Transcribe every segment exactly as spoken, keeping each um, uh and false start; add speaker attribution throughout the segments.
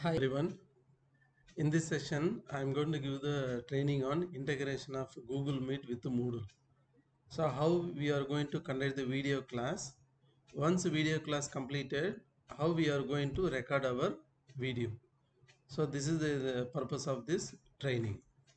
Speaker 1: Hi everyone. In this session, I am going to give the training on integration of Google Meet with Moodle. So how we are going to conduct the video class. Once video class completed, how we are going to record our video. So this is the, the purpose of this training.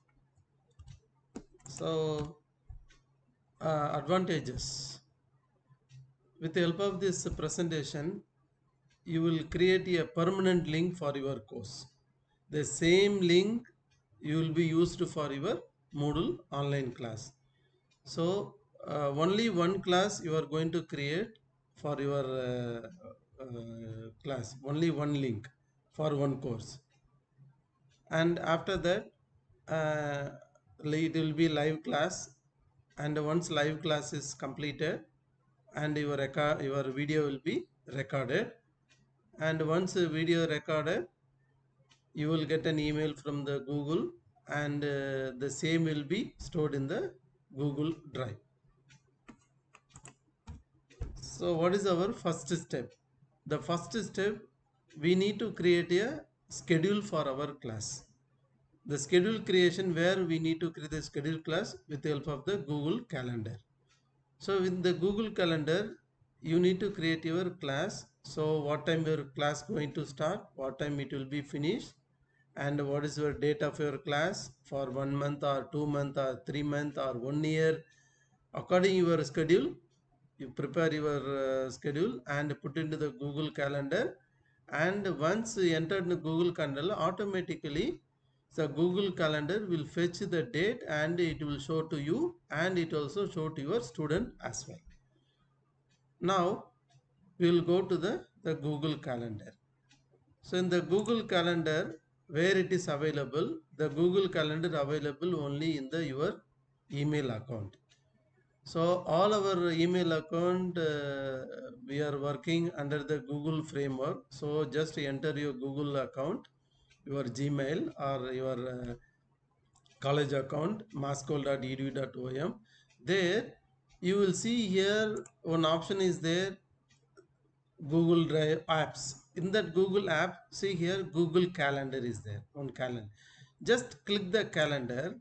Speaker 1: So uh, advantages. With the help of this presentation, you will create a permanent link for your course. The same link you will be used for your Moodle online class. So uh, only one class you are going to create for your uh, uh, class, only one link for one course. And after that uh, it will be live class, and once live class is completed and your record your video will be recorded, and once the video recorded you will get an email from the Google, and uh, the same will be stored in the Google Drive. So what is our first step? The first step, we need to create a schedule for our class. The schedule creation, where we need to create the schedule class with the help of the Google Calendar. So in the Google Calendar, you need to create your class. So what time your class going to start, what time it will be finished, and what is your date of your class for one month or two month or three month or one year. According to your schedule, you prepare your uh, schedule and put into the Google Calendar, and once you enter in the Google Calendar, automatically the Google Calendar will fetch the date and it will show to you, and it also show to your student as well. Now we will go to the, the Google Calendar. So in the Google Calendar, where it is available, the Google Calendar available only in the your email account. So all our email account, uh, we are working under the Google framework. So just enter your Google account, your Gmail or your uh, college account, masscol dot e d u dot o m. There you will see here one option is there, Google Drive apps. In that Google app, see here Google Calendar is there on calendar. Just click the calendar.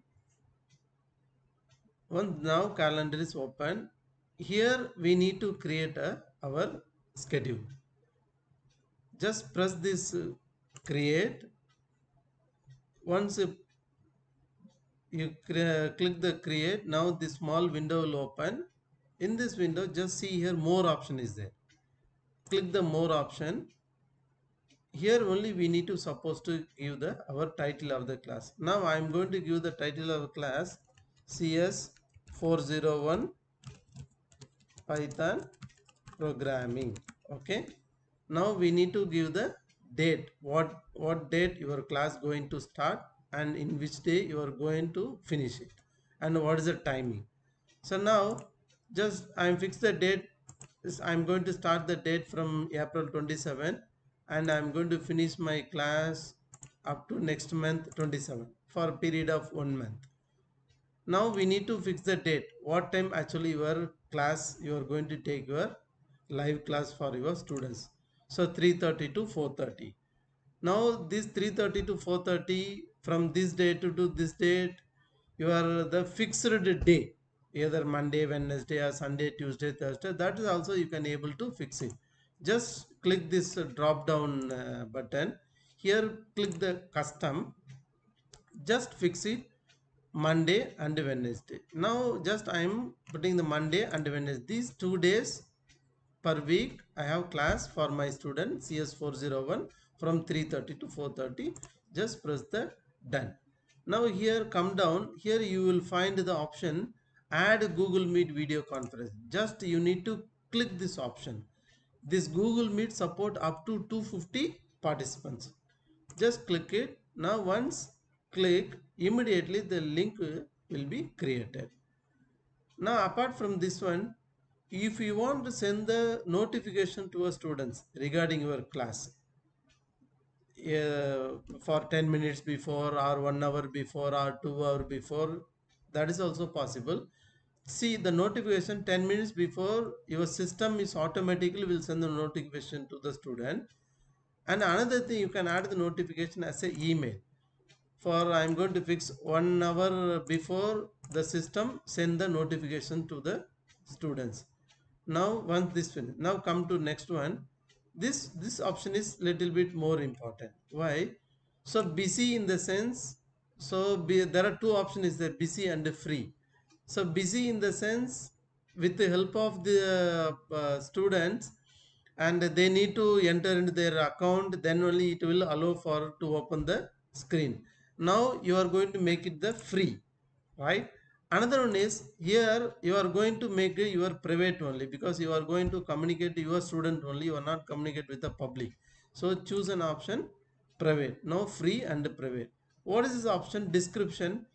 Speaker 1: Once now calendar is open, here we need to create a, our schedule. Just press this uh, create. Once uh, you click the create, now this small window will open. In this window, just see here more option is there. Click the more option. Here only we need to supposed to give the our title of the class. Now I am going to give the title of class C S four oh one Python programming. Okay, now we need to give the date, what what date your class going to start and in which day you are going to finish it, and what is the timing. So now just I am fixed the date. I'm going to start the date from April twenty-seventh, and I'm going to finish my class up to next month twenty-seven for a period of one month. Now we need to fix the date, what time actually your class you are going to take your live class for your students. So three thirty to four thirty. Now this three thirty to four thirty, from this date to, to this date, you are the fixed day, either Monday, Wednesday or Sunday, Tuesday, Thursday. That is also you can able to fix it. Just click this uh, drop down uh, button. Here click the custom. Just fix it Monday and Wednesday. Now just I am putting the Monday and Wednesday. These two days per week I have class for my student C S four oh one from three thirty to four thirty. Just press the done. Now here come down, here you will find the option add Google Meet video conference. Just you need to click this option. This Google Meet support up to two hundred fifty participants. Just click it. Now once click, immediately the link will be created. Now apart from this one, if you want to send the notification to our students regarding your class uh, for ten minutes before or one hour before or two hour before, that is also possible. See the notification ten minutes before, your system is automatically will send the notification to the student. And another thing, you can add the notification as a email. For I'm going to fix one hour before the system send the notification to the students. Now once this finish, now come to next one. This this option is little bit more important. Why? So busy in the sense, so be, there are two options, is there busy and free. So busy in the sense, with the help of the uh, students, and they need to enter into their account, then only it will allow for to open the screen. Now you are going to make it the free, right? Another one is, here you are going to make your private only, because you are going to communicate to your student only, you are not communicate with the public. So choose an option private. Now free and private. What is this option? Description.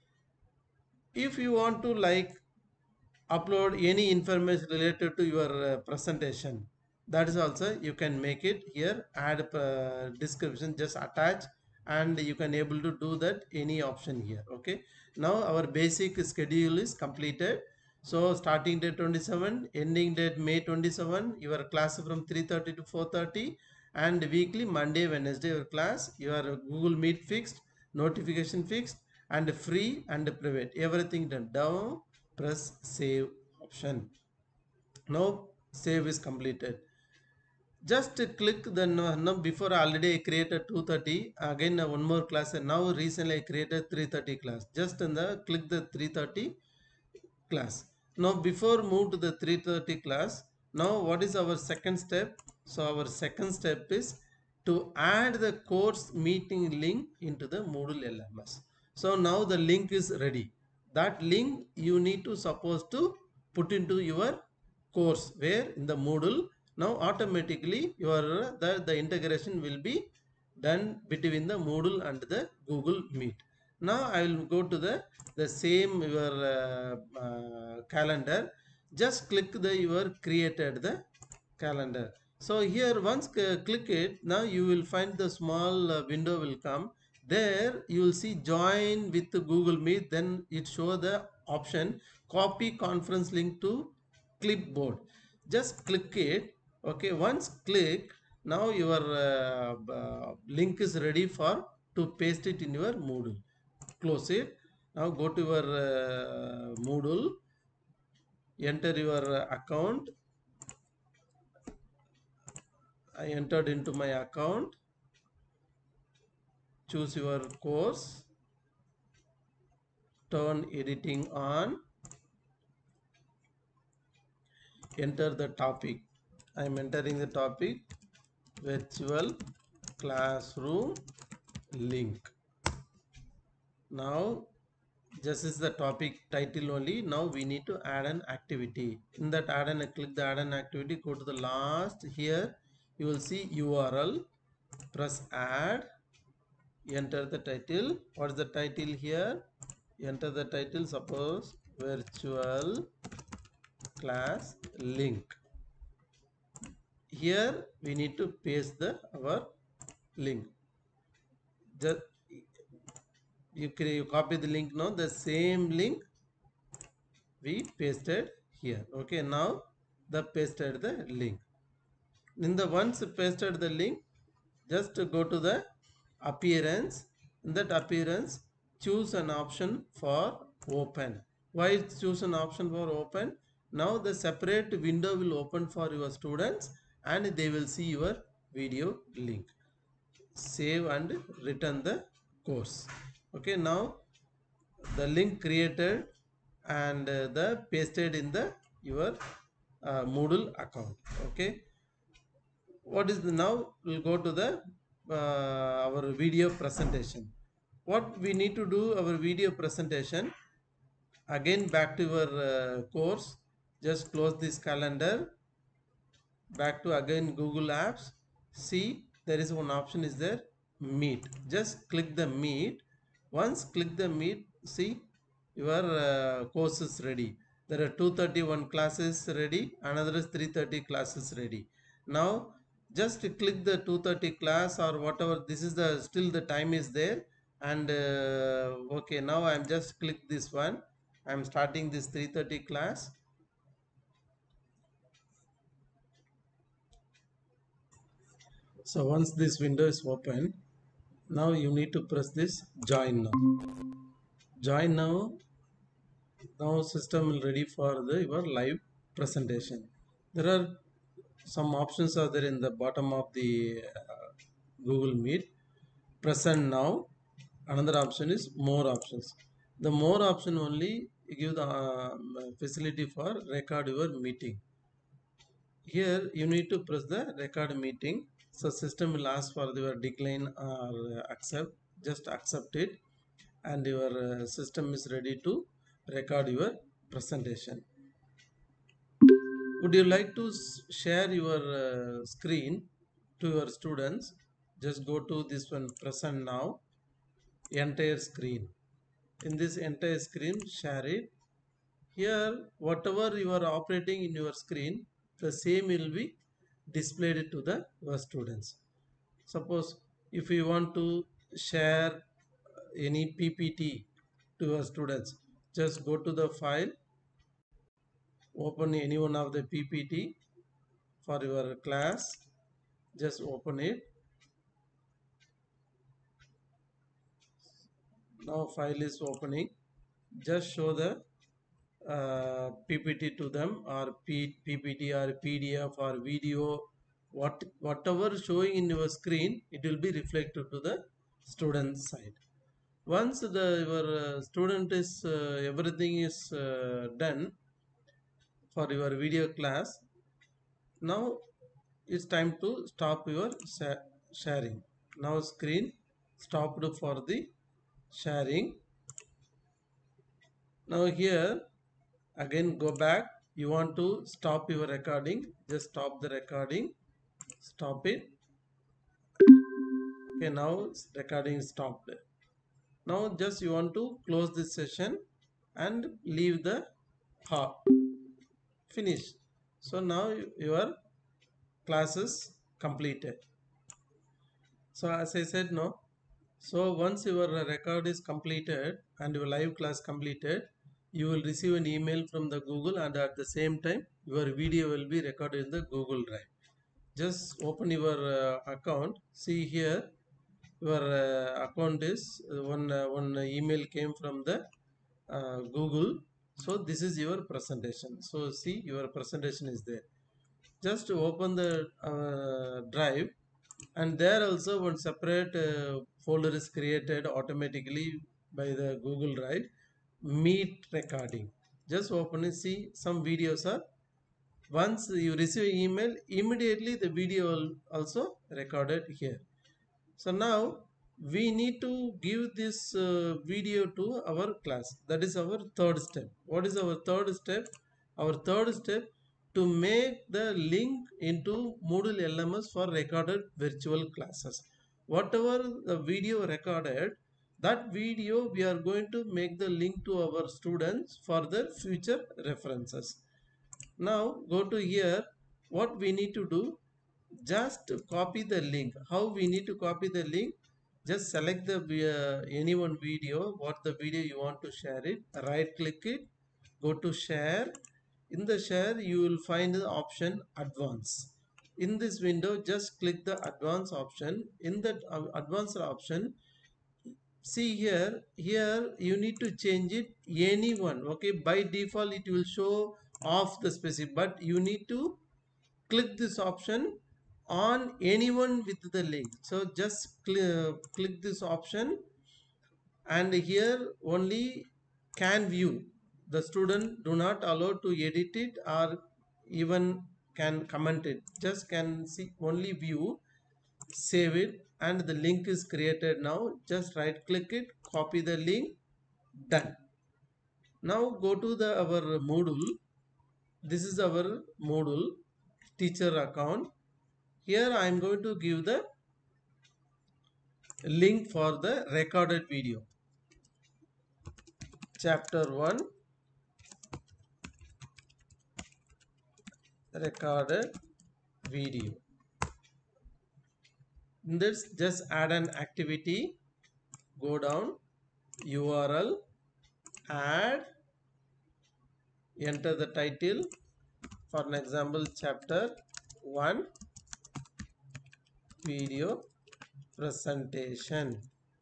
Speaker 1: If you want to like upload any information related to your uh, presentation, that is also you can make it here. Add uh, description, just attach, and you can able to do that any option here. Okay, now our basic schedule is completed. So starting date twenty-seven, ending date May twenty-seven, your class from three thirty to four thirty, and weekly Monday Wednesday your class, your Google Meet fixed, notification fixed, and free and private, everything done. Down, press save option. Now save is completed. Just click the no, no, before already I created two thirty, again uh, one more class, and now recently I created three thirty class. Just in the click the three thirty class. Now before move to the three thirty class, now what is our second step? So our second step is to add the course meeting link into the Moodle L M S. So now the link is ready. That link you need to suppose to put into your course, where in the Moodle. Now automatically your the, the integration will be done between the Moodle and the Google Meet. Now I will go to the the same your uh, uh, calendar. Just click the your created the calendar. So here once click it, now you will find the small uh, window will come. There you will see join with Google Meet. Then it show the option copy conference link to clipboard. Just click it. Okay, once click, now your uh, uh, link is ready for to paste it in your Moodle. Close it. Now go to your uh, Moodle, enter your account. I entered into my account. Choose your course, turn editing on, enter the topic. I am entering the topic, virtual classroom link. Now just is the topic title only. Now we need to add an activity. In that add an, click the add an activity, go to the last. Here you will see U R L, press add, enter the title. What is the title here? Enter the title, suppose virtual class link. Here we need to paste the our link. Just you, you copy the link. Now the same link we pasted here. Okay, now the pasted the link. In the once pasted the link, just go to the appearance. In that appearance, choose an option for open. Why choose an option for open? Now the separate window will open for your students, and they will see your video link. Save and return the course. Okay, now the link created and uh, the pasted in the your uh, Moodle account. Okay, what is the now we'll go to the uh, our video presentation. What we need to do our video presentation, again back to your uh, course. Just close this calendar, back to again Google Apps. See, there is one option is there, Meet. Just click the Meet. Once click the Meet, see your uh, course is ready. There are two thirty-one classes ready, another is three thirty classes ready. Now just click the two thirty class or whatever, this is the still the time is there. And uh, okay, now I'm just click this one. I'm starting this three thirty class. So once this window is open, now you need to press this join now. Join now. Now system will ready for the your live presentation. There are some options are there in the bottom of the uh, Google Meet. Present now. Another option is more options. The more option only give the uh, facility for record your meeting. Here you need to press the record meeting. So system will ask for your decline or accept. Just accept it, and your uh, system is ready to record your presentation. Would you like to share your uh, screen to your students? Just go to this one, present now, entire screen. In this entire screen, share it. Here, whatever you are operating in your screen, the same will be displayed to the your students. Suppose if you want to share any P P T to your students, just go to the file, open any one of the P P T for your class, just open it. Now file is opening. Just show the uh, P P T to them, or P PPT or P D F or video, what whatever showing in your screen, it will be reflected to the student side. Once the your uh, student is uh, everything is uh, done for your video class, now it's time to stop your sharing. Now screen stopped for the sharing. Now here again go back. You want to stop your recording, just stop the recording, stop it. Okay, now recording stopped. Now just you want to close this session and leave the hall. Finish. So now your class is completed. So as I said, no. So once your record is completed and your live class completed, you will receive an email from the Google, and at the same time your video will be recorded in the Google Drive. Just open your uh, account. See here your uh, account is uh, one uh, one email came from the uh, Google. So this is your presentation. So see, your presentation is there. Just open the uh, drive, and there also one separate uh, folder is created automatically by the Google Drive, Meet recording. Just open and see some videos are, once you receive email, immediately the video also recorded here. So now we need to give this uh, video to our class. That is our third step. What is our third step? Our third step, to make the link into Moodle L M S for recorded virtual classes. Whatever the video recorded, that video we are going to make the link to our students for their future references. Now go to here. What we need to do, just copy the link. How we need to copy the link? Just select the uh, any one video, what the video you want to share it, right click it, go to share. In the share you will find the option advance. In this window just click the advance option. In that uh, advanced option, see here, here you need to change it anyone. Okay, by default it will show off the specific, but you need to click this option on anyone with the link. So just cl click this option, and here only can view. The student do not allow to edit it or even can comment it. Just can see only view, save it, and the link is created now. Just right click it, copy the link, done. Now go to the our Moodle. This is our Moodle teacher account. Here I am going to give the link for the recorded video. Chapter one, recorded video. In this, just add an activity. Go down, U R L, add, enter the title. For an example, chapter one, video presentation.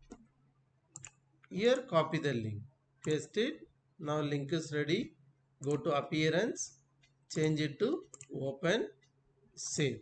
Speaker 1: Here copy the link, paste it. Now link is ready. Go to appearance, change it to open, save.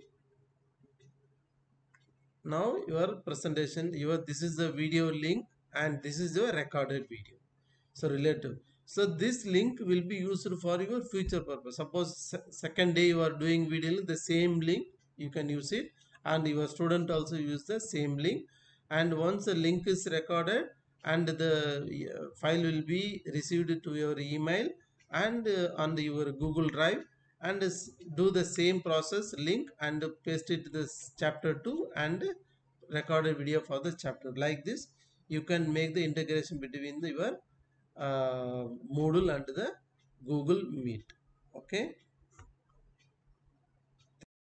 Speaker 1: Now your presentation, your this is the video link and this is your recorded video. So relative. So this link will be used for your future purpose. Suppose se second day you are doing video, the same link you can use it, and your student also use the same link. And once the link is recorded and the uh, file will be received to your email and uh, on the, your Google Drive, and do the same process link and paste it to this chapter two and recorded video for the chapter. Like this you can make the integration between the, your uh, Moodle and the Google Meet. Okay.